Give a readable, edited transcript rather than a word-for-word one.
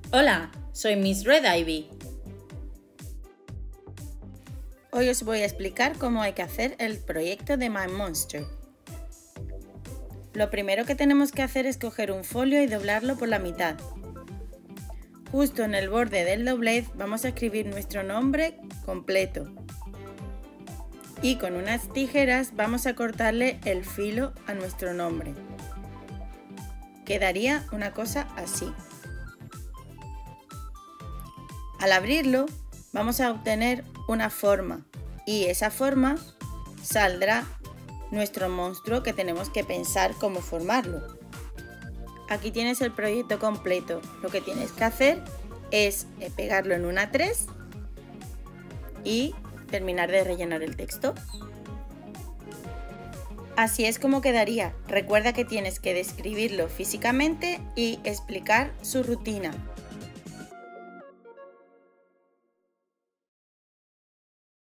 Hola, soy Miss Red Ivy. Hoy os voy a explicar cómo hay que hacer el proyecto de My Monster. Lo primero que tenemos que hacer es coger un folio y doblarlo por la mitad. Justo en el borde del doblez vamos a escribir nuestro nombre completo. Y con unas tijeras vamos a cortarle el filo a nuestro nombre. Quedaría una cosa así. Al abrirlo vamos a obtener una forma y esa forma saldrá nuestro monstruo que tenemos que pensar cómo formarlo. Aquí tienes el proyecto completo. Lo que tienes que hacer es pegarlo en una 3 y terminar de rellenar el texto. Así es como quedaría. Recuerda que tienes que describirlo físicamente y explicar su rutina.